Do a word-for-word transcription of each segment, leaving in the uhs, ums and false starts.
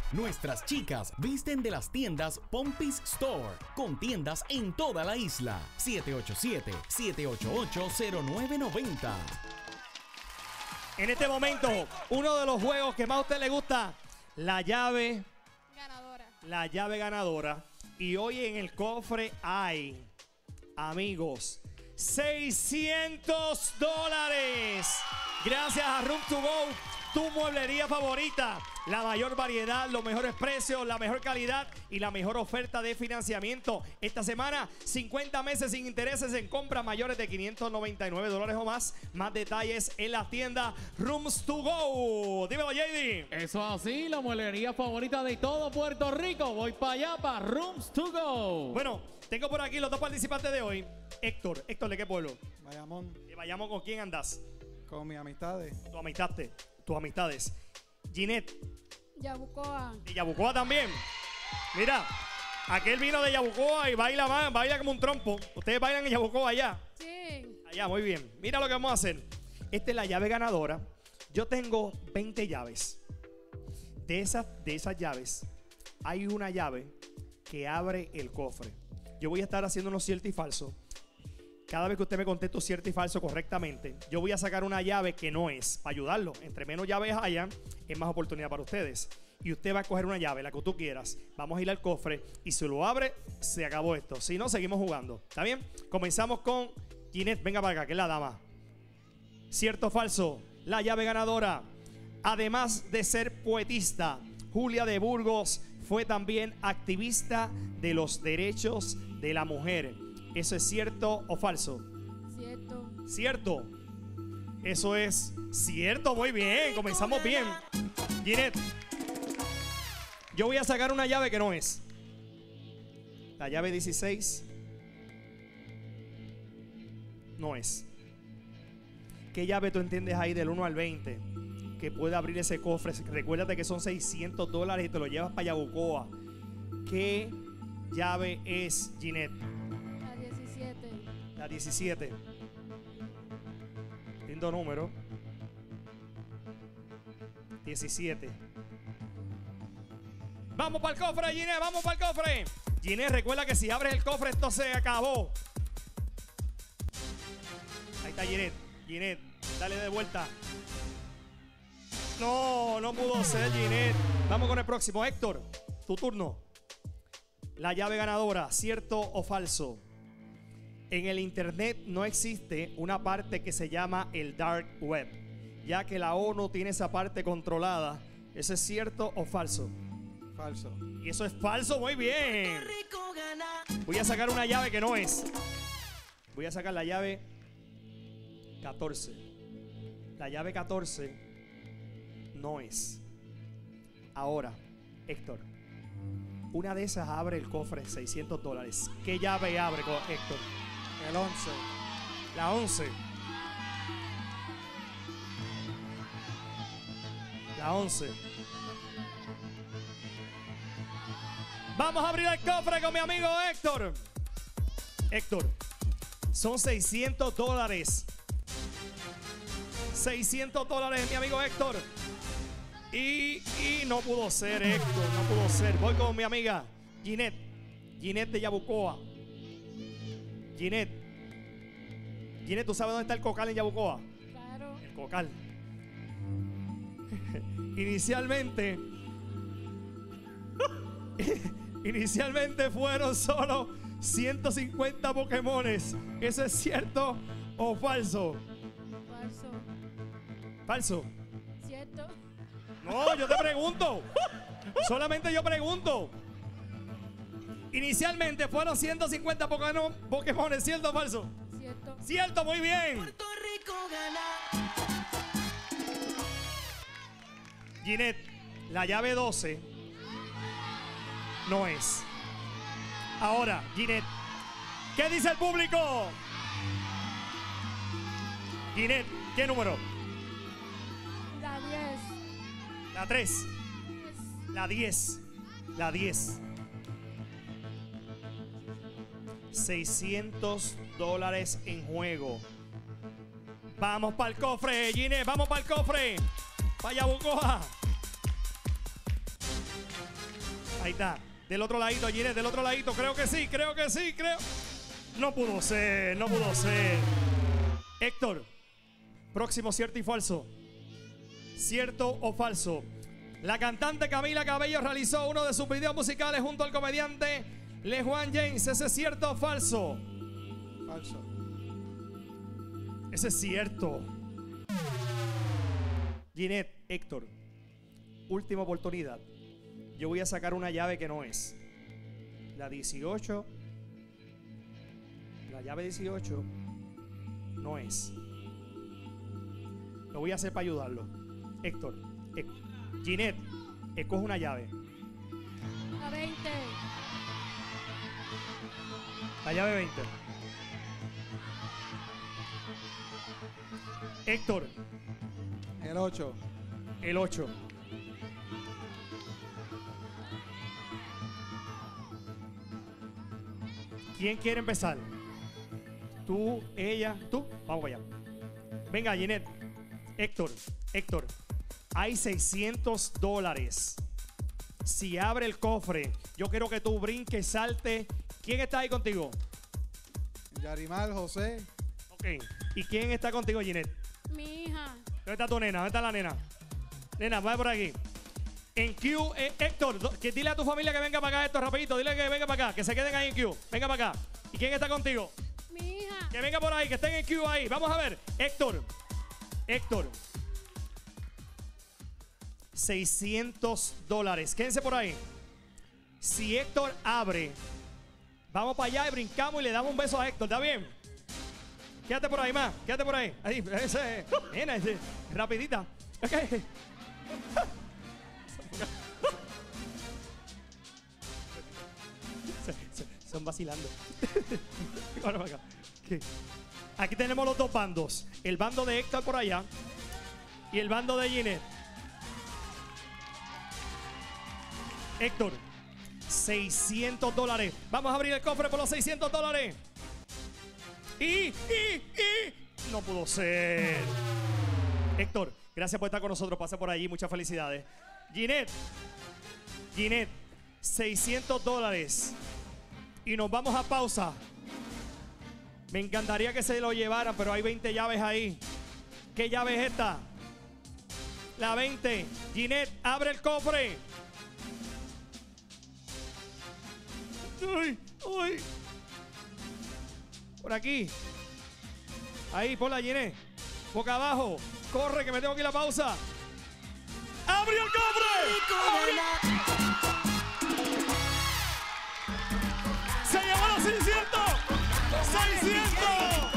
Nuestras chicas visten de las tiendas Pompis Store, con tiendas en toda la isla. siete ocho siete, siete ocho ocho, cero nueve nueve cero. En este momento, uno de los juegos que más a usted le gusta, la llave ganadora. La llave ganadora. Y hoy en el cofre hay, amigos, seiscientos dólares. Gracias a Room to Go, tu mueblería favorita. La mayor variedad, los mejores precios, la mejor calidad y la mejor oferta de financiamiento. Esta semana, cincuenta meses sin intereses en compras mayores de quinientos noventa y nueve dólares o más. Más detalles en la tienda Rooms to Go. Dímelo, J D. Eso así, la mueblería favorita de todo Puerto Rico. Voy para allá, para Rooms to Go. Bueno, tengo por aquí los dos participantes de hoy. Héctor, Héctor, ¿de qué pueblo? Bayamón. Y vayamos con quién andas. Con mis amistades. Tu amistad, tus amistades. Ginette. Yabucoa. Y Yabucoa también. Mira, aquel vino de Yabucoa y baila más, baila como un trompo. Ustedes bailan en Yabucoa allá. Sí. Allá, muy bien. Mira lo que vamos a hacer. Esta es la llave ganadora. Yo tengo veinte llaves. De esas, de esas llaves, hay una llave que abre el cofre. Yo voy a estar haciendo unos cierto y falso. Cada vez que usted me conteste un cierto y falso correctamente, yo voy a sacar una llave que no es, para ayudarlo. Entre menos llaves haya, es más oportunidad para ustedes. Y usted va a coger una llave, la que tú quieras. Vamos a ir al cofre y si lo abre, se acabó esto. Si no, seguimos jugando. ¿Está bien? Comenzamos con Ginette. Venga para acá, que es la dama. Cierto o falso, la llave ganadora. Además de ser poetista, Julia de Burgos fue también activista de los derechos de la mujer. ¿Eso es cierto o falso? Cierto. Cierto. Eso es cierto. Muy bien. Comenzamos bien. Ginette, yo voy a sacar una llave que no es. La llave dieciséis no es. ¿Qué llave tú entiendes ahí del uno al veinte que puede abrir ese cofre? Recuérdate que son seiscientos dólares y te lo llevas para Yabucoa. ¿Qué llave es, Ginette? La diecisiete. La diecisiete. Lindo número. diecisiete. Vamos para el cofre, Ginette. Vamos para el cofre. Ginette, recuerda que si abres el cofre, esto se acabó. Ahí está Ginette. Ginette, dale de vuelta. No, no pudo ser, Ginette. Vamos con el próximo. Héctor, tu turno. La llave ganadora, ¿cierto o falso? En el internet no existe una parte que se llama el dark web, ya que la ONU tiene esa parte controlada. ¿Eso es cierto o falso? Falso. Y eso es falso, muy bien. Voy a sacar una llave que no es. Voy a sacar la llave catorce. La llave catorce no es. Ahora, Héctor, una de esas abre el cofre, seiscientos dólares. ¿Qué llave abre, Héctor? El once. La once. La once. Vamos a abrir el cofre con mi amigo Héctor. Héctor, son seiscientos dólares. seiscientos dólares, mi amigo Héctor. Y, y no pudo ser, Héctor, no pudo ser. Voy con mi amiga Ginette. Ginette de Yabucoa. Ginette. Ginette, ¿tú sabes dónde está el Cocal en Yabucoa? Claro. El Cocal. Inicialmente Inicialmente fueron solo ciento cincuenta Pokémones. ¿Eso es cierto o falso? Falso. Falso. Cierto. No, yo te pregunto. Solamente yo pregunto. Inicialmente fueron ciento cincuenta Pokémon, Pokémones, ¿cierto o falso? Cierto. Cierto, muy bien. Puerto Rico gana. Ginette, la llave doce no es. Ahora, Ginette, ¿qué dice el público? Ginette, ¿qué número? La diez. La tres. La diez. La diez. seiscientos dólares en juego. Vamos para el cofre, Ginette, vamos para el cofre. Para Yabucoa. Ahí está. Del otro ladito, Ginette, del otro ladito. Creo que sí, creo que sí, creo. No pudo ser, no pudo ser. Héctor, próximo cierto y falso. ¿Cierto o falso? La cantante Camila Cabello realizó uno de sus videos musicales junto al comediante LeJuan James. ¿Ese es cierto o falso? Falso. Ese es cierto. Ginette, Héctor, última oportunidad. Yo voy a sacar una llave que no es. La dieciocho. La llave dieciocho no es. Lo voy a hacer para ayudarlo. Héctor, eh, Ginette, escoge una llave. La veinte. La llave veinte. Héctor, El ocho. el ocho. ¿Quién quiere empezar? Tú, ella, tú. Vamos allá. Venga, Ginette. Héctor, Héctor. Hay seiscientos dólares. Si abre el cofre, yo quiero que tú brinques, salte. ¿Quién está ahí contigo? Yarimal José. Ok. ¿Y quién está contigo, Ginette? Mi hija. ¿Dónde está tu nena? ¿Dónde está la nena? Nena, va por aquí. En Q, eh, Héctor, do- que dile a tu familia que venga para acá, Héctor, rapidito. Dile que venga para acá, que se queden ahí en Q. Venga para acá. ¿Y quién está contigo? Mi hija. Que venga por ahí, que estén en Q ahí. Vamos a ver. Héctor. Héctor. seiscientos dólares. Quédense por ahí. Si Héctor abre, vamos para allá y brincamos y le damos un beso a Héctor. ¿Está bien? Quédate por ahí más. Quédate por ahí. Ahí, ese. Nena, ese. Rapidita. Ok. Se- se- Son vacilando. Ahora para acá. Ok. Aquí tenemos los dos bandos. El bando de Héctor por allá y el bando de Ginette. Héctor, seiscientos dólares. Vamos a abrir el cofre por los seiscientos dólares. Y, y, y. No pudo ser. Héctor, gracias por estar con nosotros. Pasa por allí. Muchas felicidades. Ginette. Ginette, seiscientos dólares. Y nos vamos a pausa. Me encantaría que se lo llevaran, pero hay veinte llaves ahí. ¿Qué llave es esta? La veinte. Ginette, abre el cofre. Uy, uy. Por aquí. Ahí, ponla, Ginette. Boca abajo. Corre, que me tengo que ir a la pausa. ¡Abrió el cofre! ¡Se llevó los seiscientos! ¡seiscientos!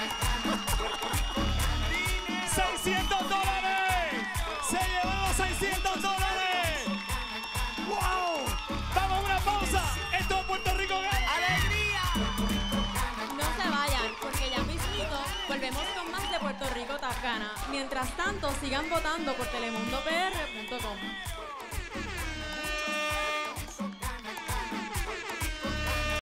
¡seiscientos dólares! ¡Se llevó los seiscientos dólares! ¡Wow! ¡Vamos a una pausa! ¡Esto es Puerto Rico Gana! ¡Alegría! No se vayan, porque ya mismito volvemos con más de Puerto Rico Tacana. Mientras tanto, sigan votando por telemundo p r punto com.